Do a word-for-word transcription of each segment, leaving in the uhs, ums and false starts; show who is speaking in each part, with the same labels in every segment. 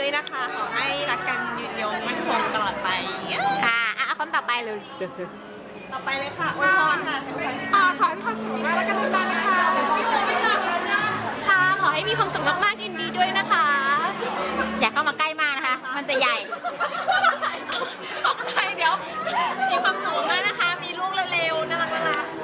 Speaker 1: ด้วยนะคะขอให้รักกันยืนยงมั่นคงตลอดไปอย่างเงี้ย
Speaker 2: ค่ะอ่ะคนต่อไปเลย
Speaker 1: ต่อไปเลยค่ะอวยพรค่ะ
Speaker 3: อ่าขอให้มีความสุขมากแล้วกันนานๆนะคะ
Speaker 4: ค่ะขอให้มีความสุขมากๆยินดีด้วยนะคะ
Speaker 2: อย่าเข้ามาใกล้มากนะคะมันจะใหญ่
Speaker 4: ตกใจเดี๋ยวมีความสุขมากนะคะมีลูกเร็วๆน่ารักน่ารัก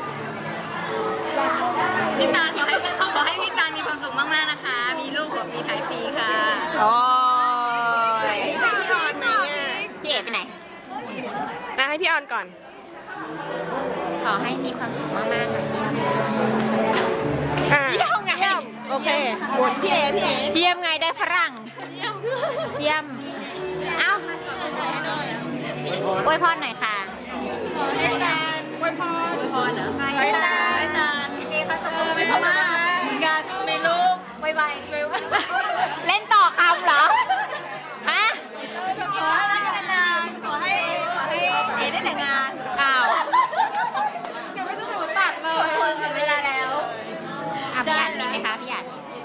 Speaker 4: พี่ตาลขอให้ขอให้พี่ตาลมีความสุขมากๆนะคะมีลูกหัวปีท้ายปีค่ะ
Speaker 2: โอ้ย
Speaker 3: พี่ออนไหมอ่ะ
Speaker 2: พี่เอกไปไหน
Speaker 3: นะให้พี่ออนก่อน
Speaker 2: ขอให้มีความสุขมากๆค่ะเยี่ยม
Speaker 3: เยี่ยมไงโอเคหมุนพี่เอพี่เอ
Speaker 2: เยี่ยมไงได้ฝรั่งเยี่ยมเอ้าอวยพรหน่อยค่ะ
Speaker 4: ขอให้ตาล
Speaker 3: อวยพร
Speaker 4: อวยพรเหรอให้ตาลให้ตาลมีความสุขมากๆการมีลูกไวๆ
Speaker 2: เล่นต่อคำเหรอฮะ
Speaker 4: ขอให้รักกันนานขอให้ขอให้เอได้แต่งงาน
Speaker 2: อ้าว
Speaker 3: เดี๋ยวไม่ต้องถูตัดเลย
Speaker 4: คนถึงเวลาแล้ว
Speaker 2: อ่ะพี่หยาดมีไหมคะพี่หยาด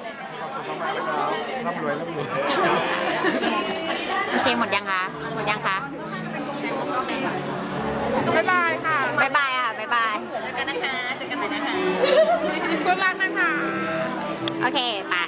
Speaker 5: ร่ำรวยร่ำรวย
Speaker 2: โอเคหมดยังคะหมดยังคะ
Speaker 3: บ๊ายบายค่ะ
Speaker 2: บ๊ายบายค่ะบ๊ายบาย
Speaker 4: เจอกันนะคะเจอกันใหม่นะคะ
Speaker 3: กุ๊ดรักนะคะ
Speaker 2: โอเคไป